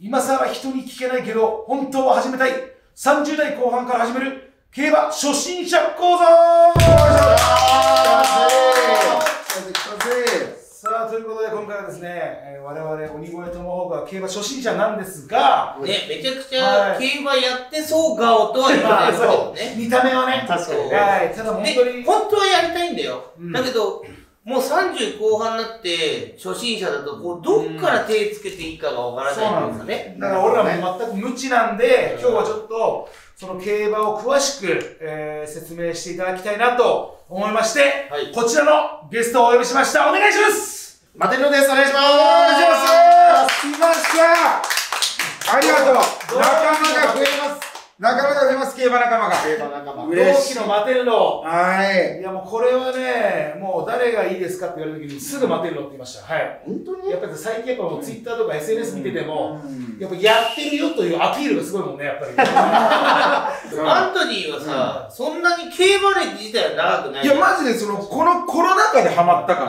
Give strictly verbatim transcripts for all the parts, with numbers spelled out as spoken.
今更人に聞けないけど、本当は始めたい。さんじゅう代後半から始める競馬初心者講座。さあ、ということで今回はですね、えー、我々鬼越トモホークは競馬初心者なんですが、 ね、めちゃくちゃ競馬やってそう顔とは言わないですけどね。 見た目はね。 確かに。 はい、ただ本当に。 本当はやりたいんだよ。うん、だけど、もうさんじゅう後半になって初心者だとこうどっから手つけていいかがわからないんですかね。 だから俺らも全く無知なんで、今日はちょっとその競馬を詳しく、えー、説明していただきたいなと思いまして、はい、こちらのゲストをお呼びしました。お願いします。 マテルです。お願いします。 お願いします。来ました。ありがとう。仲間が増えます。仲間が増えます。競馬仲間が。 競馬仲間。 同期のマテンロ。 はい。 いやもうこれはね、もう誰がいいですかって言われた時にすぐマテンロって言いました。はい。 本当にやっぱり最近やっぱもうツイッターとか エスエヌエス 見てても、やっぱやってるよというアピールがすごいもんね、やっぱり。 アントニーはさ、そんなに競馬歴自体は長くない。 いや、マジでその、このコロナ禍でハマったから。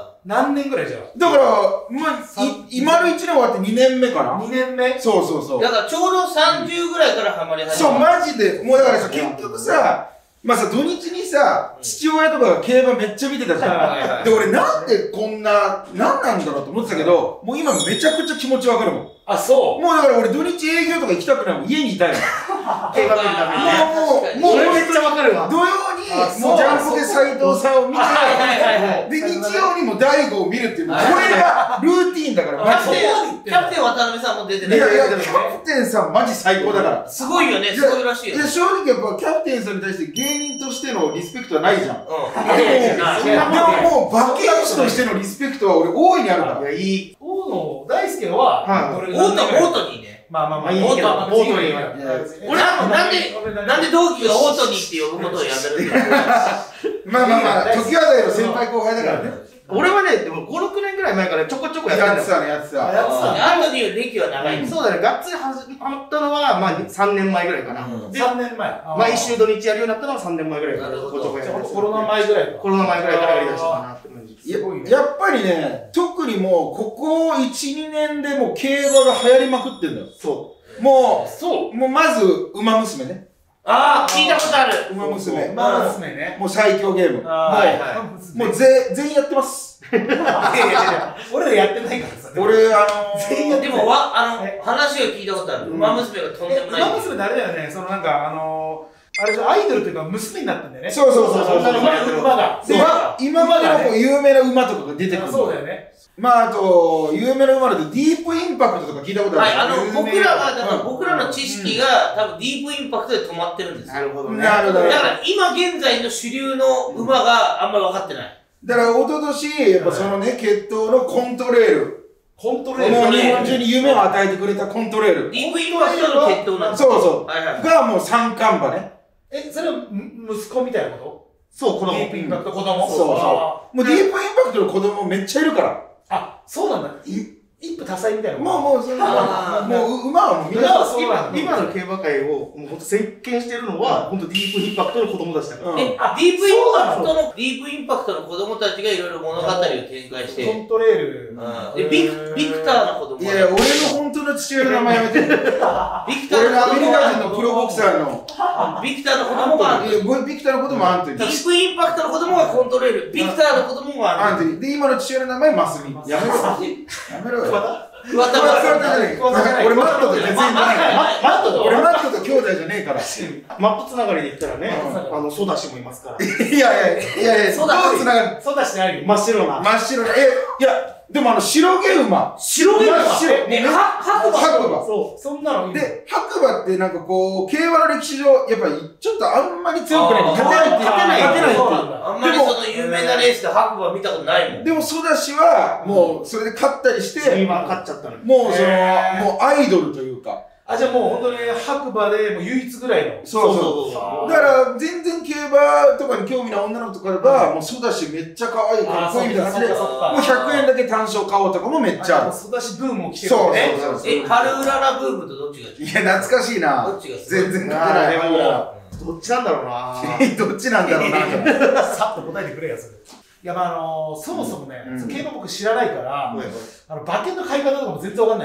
何年ぐらいじゃん。 だから、まあ、い、今のいちねん終わってにねんめかな ? に 年目そうそうそう。 だからちょうどさんじゅうぐらいからハマり始めた。 そう、マジで。もうだからさ、結局さ、まあさ、土日にさ、父親とかが競馬めっちゃ見てたじゃん。で、俺なんでこんな、なんなんだろうと思ってたけど、もう今めちゃくちゃ気持ちわかるもん。 あ、そうもうだから俺土日営業とか行きたくないもん。家にいたいの。 競馬見るためにね。 もう、もう、 もうめっちゃわかるわ。 土曜に、もうジャンポケ斉藤さんを見て、で、日曜にも大悟を見るっていう、これがルーティーンだから、 マジで。キャプテン渡辺さんも出てる。 いやいや、キャプテンさんマジ最高だから。 すごいよね、すごいらしいよ。 いや、正直やっぱキャプテンさんに対して芸人としてのリスペクトはないじゃん。うん。でももう、馬券師としてのリスペクトは俺大いにあるから。 いや、いい。 大野大輔は、 オート、オートにね。 まあまあまあ、 いいけど、オートには。 俺はもうなんで、なんで同期がオートにって呼ぶことをやめるんだまあまあまあ、時はだよ、先輩後輩だからね。 俺はね、でもご、ろくねんぐらい前からちょこちょこやってた。やってたね、やってた。 アントニーの歴は長い。 そうだね、がっつりハマったのは、まあさんねんまえぐらいかな。 さんねんまえ。 毎週土日やるようになったのはさんねんまえぐらいから。 コロナ前ぐらいコロナ前ぐらいからやりだしたかなって感じ。 やっぱりね、特にもう、ここいち、にねんでもう競馬が流行りまくってんだよ。 そう。 もう、そう。もうまず、馬娘ね。 ああ、聞いたことある。 馬娘。 馬娘ね。 もう最強ゲーム。 はいはい。 もうぜ、全員やってます。 いやいやいや、俺らやってないからさ。 俺、あのー、 全員でも、わ、あの、話を聞いたことある。馬娘がとんでもない。 馬娘ってあれだよね、そのなんか、あのー、あれじゃアイドルというか娘になったんだよね。 そうそうそうそう。 馬が。 今までのこう有名な馬とかが出てくる。 そうだよね。 まあ、あと、有名な馬だとディープインパクトとか聞いたことある。 はい、あの、僕らが、だから僕らの知識が多分ディープインパクトで止まってるんですよ。 なるほどね。 なるほど。 だから今現在の主流の馬があんまり分かってない。 だから、一昨年、やっぱそのね、血統のコントレール。 コントレールもう日本中に夢を与えてくれたコントレール。 ディープインパクトの血統なんですそうそう。 はいはい。 がもう三冠馬ね。 え、それは息子みたいなことそう、子供。 ディープインパクト子供そうそう。もうディープインパクトの子供めっちゃいるから。 あ、そうなんだ。一夫多妻みたいな。 もうもう、それは、もう馬はもうみんな今、今の競馬界をもうほんと席巻してるのは、ほんとディープインパクトの子供たちだから。 え、ディープインパクトの、ディープインパクトの子供たちがいろいろ物語を展開して。 コントレール。 で、ビク、ビクターの子供。 いや、俺の本当の父親の名前やめて。ビクターのアメリカ人のプロボクサーの。 ビクターの子供がアントニー。 ビクターの子供はアントニー。 ディープインパクトの子供がコントレール。ビクターの子供がアントニー。で、今の父親の名前マスミ。やめろ。やめろよ。 桑田真澄。 俺マットと全然じゃない。 マットと俺マットと兄弟じゃねえから。 マットつながりで言ったらね、あの、ソダシもいますから。 いやいや、いやいや、 ソダシつながる。 ソダシないよ。 真っ白な。 真っ白な。え、いや、でもあの、白毛馬。 白毛馬白。 ね、白馬。 白馬。 そう、そんなのいい。 で、白馬ってなんかこう、競馬の歴史上、やっぱりちょっとあんまり強くない。勝てないって、勝てない。勝てないって。 あんまりその有名なレースで白馬見たことないもん。 でも、ソダシは、もう、それで勝ったりして、 今勝っちゃったの。 もうその、もうアイドルというか。 あ、じゃあもう本当に白馬でもう唯一ぐらいの。 そうそうそう。だから、全然競馬とかに興味ない女の子とかが、もうソダシめっちゃ可愛い、かっこいいみたいな感じで、もうひゃくえんだけ単勝買おうとかもめっちゃある。 ソダシブームも来てるね。 そうそうそう。 え、春うららブームとどっちがいや、懐かしいな。 どっちが全然勝てない。 どっちなんだろうなどっちなんだろうなさっと答えてくれや、それ。いや、まあ、あの、そもそもね、競馬僕知らないから、あの、馬券の買い方とかも全然わかんないのよ。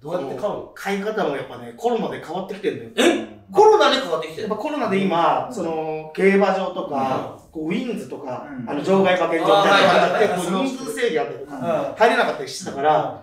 どうやって買うの？ 買い方もやっぱね、コロナで変わってきてるんだよ。 えコロナで変わってきてるやっぱコロナで今、その、競馬場とか、こうウィンズとか、あの、場外馬券場みたいなのがあって、人数制限あったりとか、入れなかったりしてたから、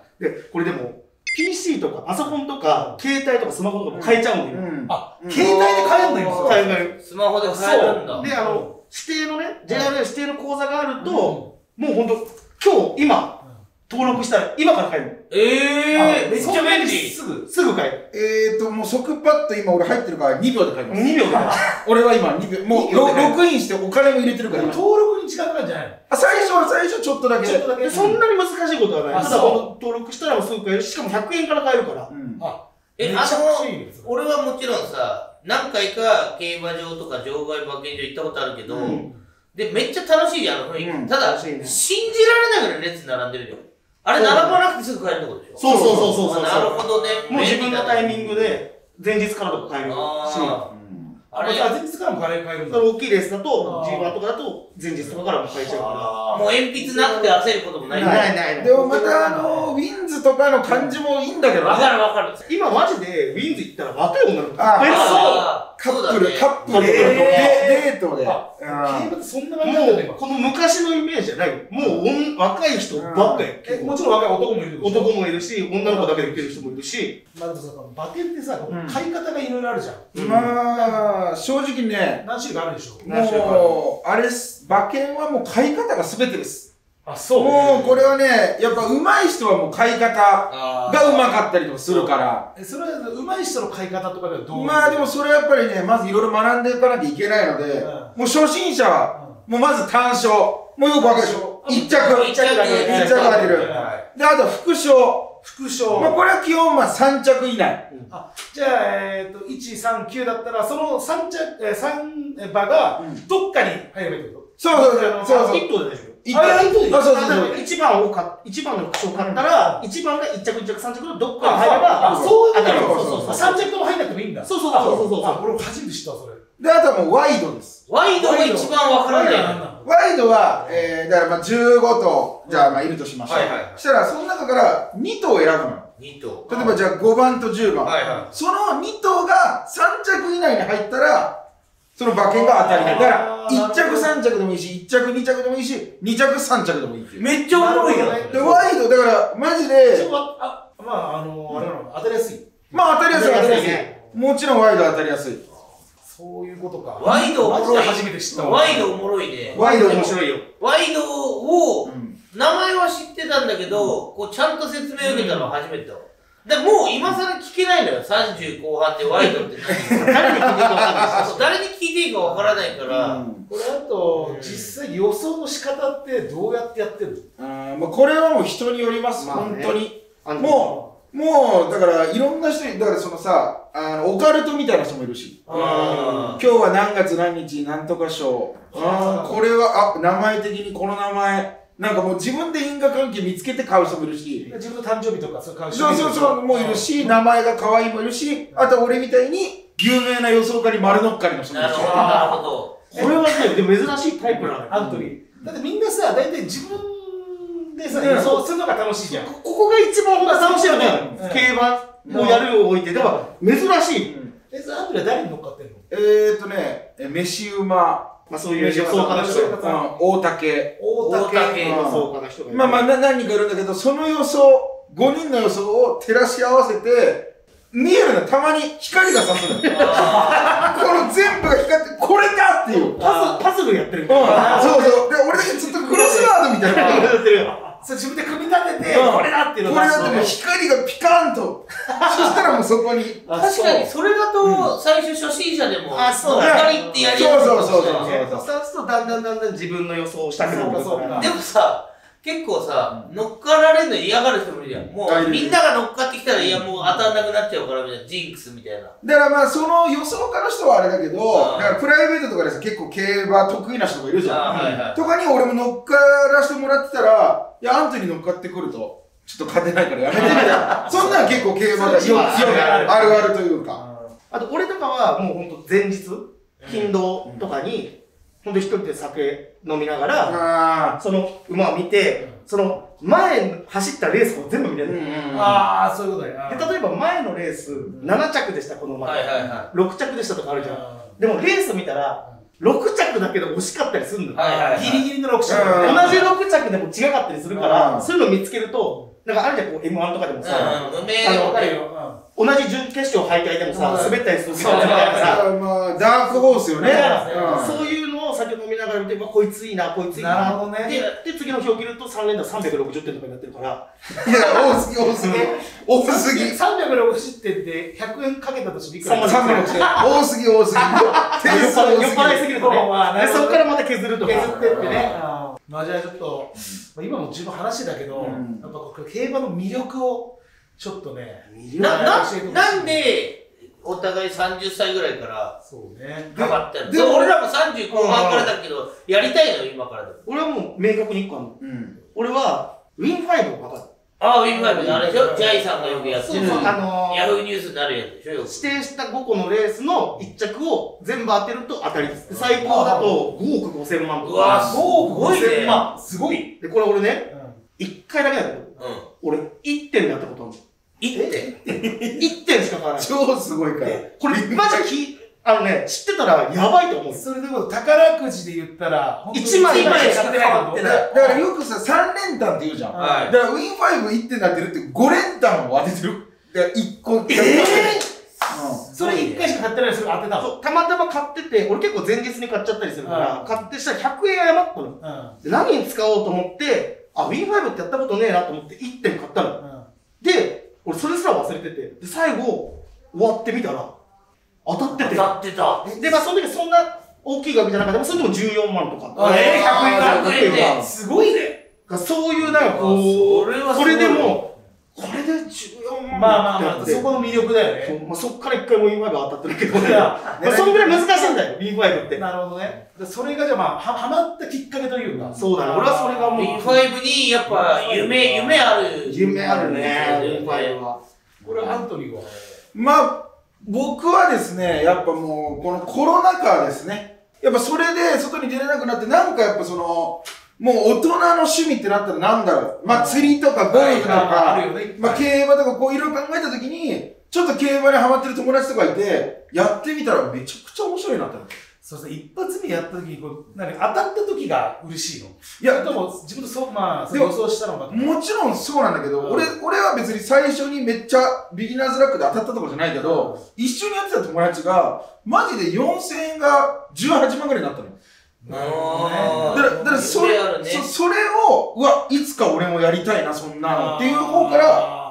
で、これでも、ピーシー とかパソコンとか、携帯とかスマホとかも買えちゃうんだよ。 あ、携帯で買えるんだよ。 買える。 スマホで買えるんだ。 で、あの、指定のね、ジェネラル指定の口座があると、もうほんと、今日、今、登録したら、今から買える。 ええー、めっちゃ便利。 すぐ、すぐ買える。 えーと、もう即パッと今俺入ってるからにびょうで買います。 にびょうで買える。 俺は今にびょう、もうログインしてお金も入れてるから。 登録に時間かかるんじゃないの？ あ、最初は最初ちょっとだけ。 ちょっとだけ。 そんなに難しいことはない。 あただ、登録したらもうすぐ買える。しかもひゃくえんから買えるから。 あ、 え、あの、俺はもちろんさ、何回か競馬場とか場外馬券場行ったことあるけど、で、めっちゃ楽しいじゃん、あの雰囲気。ただ、信じられないぐらい列並んでるよ。あれ、並ばなくてすぐ買えるってことでしょ？ そうそうそうそうそう。 なるほどね。 もう自分のタイミングで、前日からとか買えるし。 あれ、前日からも買えるんだ。 大きいレースだと、ジーワン とかだと、前日とかからも買えちゃうから。 もう鉛筆なくて焦ることもない。 ないないない。 でもまたあの、ウィンズとかの感じもいいんだけどね。 わかるわかる。 今マジで、ウィンズ行ったら若い女の子。 あ、カップル、カップル、デートで。 競馬ってそんな感じなんだよ、今。 この昔のイメージじゃないよ。もう若い人ばっかり。 もちろん若い男もいる。 男もいるし、女の子だけで来てる人もいるし。 まあでもさ、馬券ってさ、買い方がいろいろあるじゃん。 まあ、正直ね、 何種類かあるでしょ。 もう、あれ、馬券はもう買い方が全てです。 あ、そう。 もう、これはね、やっぱ上手い人はもう買い方が上手かったりとかするから。 え、それは上手い人の買い方とかではどう？ まあでもそれはやっぱりね、まずいろいろ学んでいかなきゃいけないので、もう初心者は、もうまず単勝。もうよくわかるでしょ。一着。 一着が出る。 一着が出る。で、あと副賞。 副賞。 まあこれは基本まあ三着以内。 あ、じゃあ、えっと、いち、さん、きゅうだったら、その三着、え、三馬が、どっかに入ればいいってこと？ そうそうそう。そうそう。 一頭でしょ。 一頭。あ、そうそうそう。 一番を買っ、一番の副賞を買ったら、一番が一着、二着、三着のどっかに入れば、 あ、そういうここと。そうそう。三着とも入んなくてもいいんだ。 そうそうそうそう。 あ、俺初めて知ったそれ。 で、あとはもうワイドです。 ワイドが一番わからない。 ワイドは、えー、だからまあじゅうご頭、じゃあまあいるとしましょう。そしたら、その中からに頭選ぶのよ。 に頭。 例えばじゃあごばんとじゅうばん。 はいはい。 そのに頭がさん着以内に入ったら、その馬券が当たりだ。だから、いっ着さん着でもいいし、いっ着に着でもいいし、に着さん着でもいいっていう。 めっちゃおもろいよ。 で、ワイド、だから、マジで、 あ、まあ、あの、あれなの、当たりやすい。 まあ当たりやすい、当たりやすい。もちろんワイド当たりやすい。 そういうことか。 ワイドおもろい。 初めて知った。 ワイドおもろいね。 ワイド面白いよ。 ワイドを、名前は知ってたんだけど、こうちゃんと説明を受けたのは初めてだわ。だからもう今更聞けないのよ。さんじゅう後半でワイドって何。誰に聞いていいか分からない。誰に聞いていいか分からないから。 これあと、実際予想の仕方ってどうやってやってるの？まあこれはもう人によります、本当に。もう、もう、だからいろんな人に、だからそのさ、あの、オカルトみたいな人もいるし。今日は何月何日何とか賞。あこれは、あ、名前的にこの名前。なんかもう自分で因果関係見つけて買う人もいるし。 自分の誕生日とかそう買う人もいる。 そうそうそう、もいるし、名前が可愛いもいるし、あと俺みたいに有名な予想家に丸乗っかりの人もいるし。 なるほど、なるほど。 これはね、でも珍しいタイプなのよ。 アントリー。だってみんなさ、大体自分でさ、予想するのが楽しいじゃん。 ここが一番楽しいよね。競馬をやるを置いて。だから珍しい。 え、それアントリーは誰に乗っかってんの？ えーっとね、飯馬。 まあそういう予想家の人。 大竹。 大竹。 予想家の人がいる。 まあまあ何人かいるんだけど、その予想、ごにんの予想を照らし合わせて、見えるの、たまに光が差すの。この全部が光って、これかっていう。 パズ、パズルやってる。 うん。そうそう。で、俺だけずっとクロスワードみたいな。やってる。 そう、自分で組み立てて、これだっていうのこれだってもう光がピカーンと。そしたらもうそこに。 確かに、それだと、最初初心者でも、 あ、そうだ。光ってやりやすい。 そうそうそうそう。 そうすると、だんだんだんだん自分の予想をしたくなる。 でもさ、結構さ、乗っかられるの嫌がる人もいるやん。もう、みんなが乗っかってきたら、いや、もう当たんなくなっちゃうから、みたいな、ジンクスみたいな。 だからまあ、その予想家の人はあれだけど、だからプライベートとかでさ、結構競馬得意な人がいるじゃん。とかに俺も乗っからしてもらってたら、いや、アントに乗っかってくると、ちょっと勝てないからやめてみたいな。そんなん結構競馬がよくあるあるというか。 あと、俺とかはもうほんと前日、勤労とかに、ほんと一人で酒飲みながら、その馬を見て、 その、前走ったレースを全部見れる。 ああ、そういうことね。 で、例えば前のレース、なな着でした、この前。ろく着でしたとかあるじゃん。でもレース見たら、ろく着だけど惜しかったりするんだよ。 ギリギリのろく着。同じろく着でも違かったりするから、そういうのを見つけると、なんかあるじゃん、こう エムワン とかでもさ、同じ準決勝敗退でもさ、滑ったりするみたいなさ、 まあ、ダークホースよね。 そういうのを先ほど見ながら見て、こいついいな、こいついいな。 なるほどね。 で、次の表を切るとさん連打さんびゃくろくじゅってんとかになってるから。 いや、多すぎ、多すぎ。多すぎ。 さんびゃくろくじゅってんってひゃくえんかけたとしていくらさんびゃくろくじゅうえん。多すぎ、多すぎ。 酔っ払いすぎるとね。そこからまた削るとか。 削ってってね。まあじゃあちょっと、今も十分話してたけど、やっぱ競馬の魅力をちょっとね、 な、な、なんで、お互いさんじゅっさいぐらいから、 そうね。 頑張ってる。でも俺らもさんじゅう後半からだけど、やりたいのよ、今からでも。 俺はもう明確にいっこあるの。俺は、ウィンファイブを分かる。 ああ、ウィンファイブあれでしょジャイさんがよくやってる。 あのヤフーニュースになるやつでしょよく。 指定したごこのレースのいっ着を全部当てると当たりです。最高だとごおくごせんまんとか。 うわ、ごおくごせんまん。 すごい。 で、これ俺ね、いっかいだけだけど、俺いってんでやったことあるの。 いってん ? いってんしか買わない。 超すごいから。 これマジき、あのね、知ってたらやばいと思う。 それでも宝くじで言ったら、 いちまいしか買ってないこと。 だからよくさ、さん連単って言うじゃん。だからウィンファイブいってんなってるってご連単を当ててる。だからいっこ。 えぇそれいっかいしか買ってないのそれ当てたの？ たまたま買ってて、俺結構前日に買っちゃったりするから、買ってしたらひゃくえん余ったの。何に使おうと思って、あ、ウィンファイブってやったことねえなと思っていってん買ったの。で、俺それすら忘れてて、で、最後、終わってみたら、当たってて。 当たってた。 で、まあその時そんな大きい額じゃなかった。それでもじゅうよんまんとか。 えぇ、ひゃくえんひゃくえんで。 すごいね。 そういうなんかこう、それでも、これでじゅうよんまんまあまあまあ、そこの魅力だよね。 まあそっから一回もウィンファイブ当たってるけどね。そのぐらい難しいんだよ、ウィンファイブって。 なるほどね。それがじゃあまあ、はまったきっかけというか。 そうだね。俺はそれがもう。 ウィンファイブにやっぱ夢、夢ある。 夢あるね、ウィンファイブは。 これはアントニーはまあ、僕はですね、やっぱもう、このコロナ禍ですね。やっぱそれで外に出れなくなって、なんかやっぱその、もう大人の趣味ってなったらなんだろう。まあ釣りとかゴルフとか、まあ競馬とかこういろいろ考えたときに、ちょっと競馬にハマってる友達とかいて、やってみたらめちゃくちゃ面白いなってなって。 そうそう、一発目やった時にこう、何、当たった時が嬉しいの？いや、でも自分でそう、まあ、予想したのかと。 もちろんそうなんだけど、うん、俺、俺は別に最初にめっちゃビギナーズラックで当たったとかじゃないけど、うん、一緒にやってた友達が、マジでよんせんえんがじゅうはちまんぐらいになったの。 なるほどね。 だから、だからそれ、ね、そ、それを、うわ、いつか俺もやりたいな、そんなのっていう方から、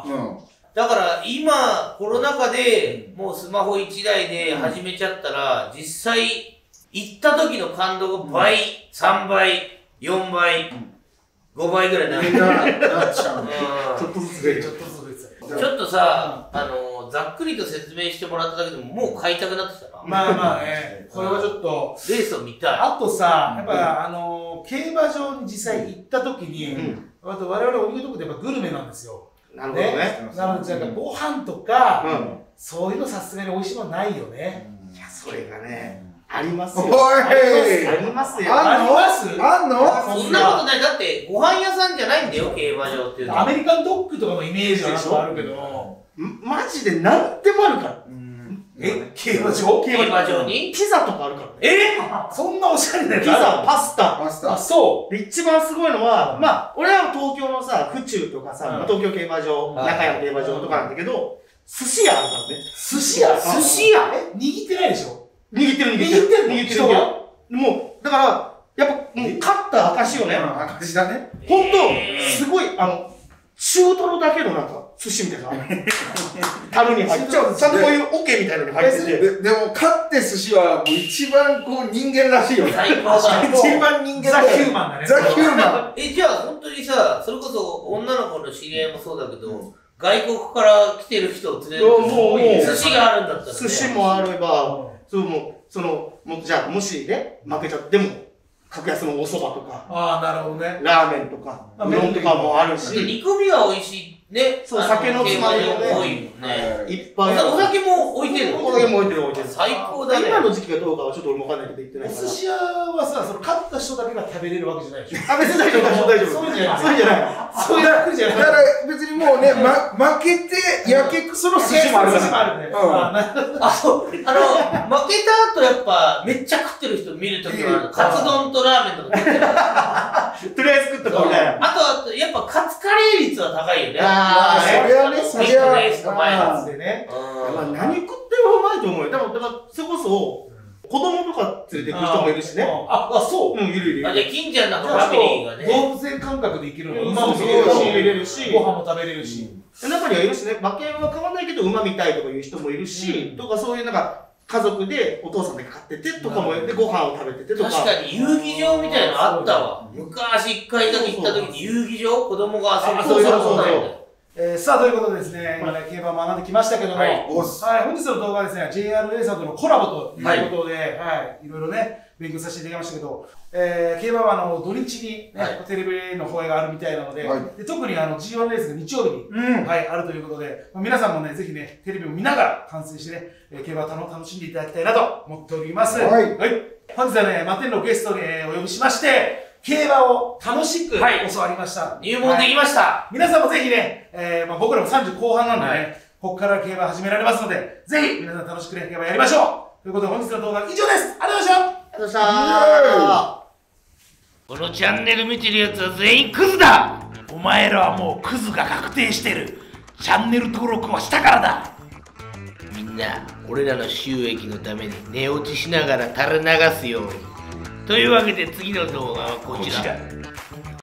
うん。 だから今、コロナ禍でもうスマホいちだいで始めちゃったら、実際、行った時の感動が倍、さんばい、よんばい、ごばいぐらいになる。 なっちゃう。 ちょっとずつ増える。 ちょっとずつ増えちょっとさ、あの、ざっくりと説明してもらっただけでももう買いたくなってきたな。 まあまあね、これはちょっと。 レースを見たい。 あとさ、やっぱあの、競馬場に実際行った時に、我々お湯とくでやっぱグルメなんですよ。 なるほどね。 なので、なんかご飯とか、そういうのさすがに美味しいものないよね。 いや、それがね、ありますよ。 おいありますよ。 ありますあんのそんなことない。だって、ご飯屋さんじゃないんだよ、競馬場っていうのは。 アメリカンドッグとかのイメージはあるけど、 マジで何でもあるから。 え、競馬場競馬場にピザとかあるからね。 えそんなおしゃれなやつピザ、パスタ。 パスタ。 あ、そう。 で、一番すごいのは、まあ、俺は東京のさ、府中とかさ、東京競馬場、中山競馬場とかなんだけど、寿司屋あるからね。 寿司屋寿司屋え握ってないでしょ握ってる握ってる。 握ってる握ってる。もう、だから、やっぱ、もう、勝った証よね。 証だね。 ほんと、すごい、あの、中トロだけのなんか、寿司みたいな。樽に入って、ちゃんとこういう桶みたいなのに入ってて。 で, でも、勝って寿司はもう一番こう人間らしいよね。 最高だ。 一番人間ザ・ヒューマンだね。 ザ・ヒューマン。 え、じゃあ本当にさ、それこそ女の子の知り合いもそうだけど、外国から来てる人を連れてもう、 寿司があるんだったらね。 寿司もあれば、そう、もう、その、もう、じゃあ、もしね、負けちゃっても、格安のお蕎麦とか、 ああ、なるほどね。 ラーメンとか、うどんとかもあるし。 煮込みは美味しいっね、 そう、酒のつまみもね、 多いもんね。 いっぱい。 お酒も置いてるの？ お酒も置いてる置いてる。 最高だね。 今の時期がどうかはちょっと俺もわかんないけど言ってないから。 お寿司屋はさ、その買った人だけが食べれるわけじゃないでしょ。 あ、別に大丈夫、大丈夫。 そうじゃない。 そうじゃない。 そういうわけじゃない。 だから別にもうね、ま、負けて、やけくその寿司もあるから。 ね。 あ、そう。あの、負けた後やっぱ、めっちゃ食ってる人見るときは、カツ丼とラーメンとか食ってる。 とりあえず食っとこうみたいな。 あと、あと、やっぱカツカレー率は高いよね。 ああ、 それはね、それは。 レースの前なんでね。 まあ何食ってもうまいと思うよ。だから、だからそれこそ、子供とか連れてく人もいるしね。 あ、あ、そう。 うん、いるいる。 あ、じゃあ、金ちゃんなんかファミリーがね。 動物園感覚で生きるの。 馬も見れるし、 ご飯も食べれるし。 中にはいるしね、馬券は買わないけど馬見たいとかいう人もいるし、とかそういうなんか、家族でお父さんだけ買っててとかも、で、ご飯を食べててとか。 確かに遊戯場みたいなのあったわ。昔一回だけ行った時に遊戯場子供が遊びそうなことないんだよ。 えー、さあ、ということでですね、今ね、競馬を学んできましたけども、はい、はい、本日の動画はですね、ジェイアール レーサーとのコラボということで、はい、はい、いろいろね、勉強させていただきましたけど、えー、競馬はあの土日に、ね、はい、テレビの放映があるみたいなので、はい、で特にあの ジーワン レースが日曜日に、うん、はい、あるということで、まあ、皆さんもね、ぜひね、テレビを見ながら観戦してね、えー、競馬を楽しんでいただきたいなと思っております。はい。はい、本日はね、マテンロをゲストに、えー、お呼びしまして、競馬を楽しく教わりました。はい、 入門できました。 はい、皆さんもぜひね、えーまあ、僕らもさんじゅう後半なんでね、はい、ここから競馬始められますので、ぜひ皆さん楽しくね、競馬やりましょう。ということで本日の動画は以上です。ありがとうございました。 ありがとうございました。 このチャンネル見てるやつは全員クズだ。 お前らはもうクズが確定してる。チャンネル登録はしたからだ。 みんな、俺らの収益のために寝落ちしながら垂れ流すように。というわけで次の動画はこちら。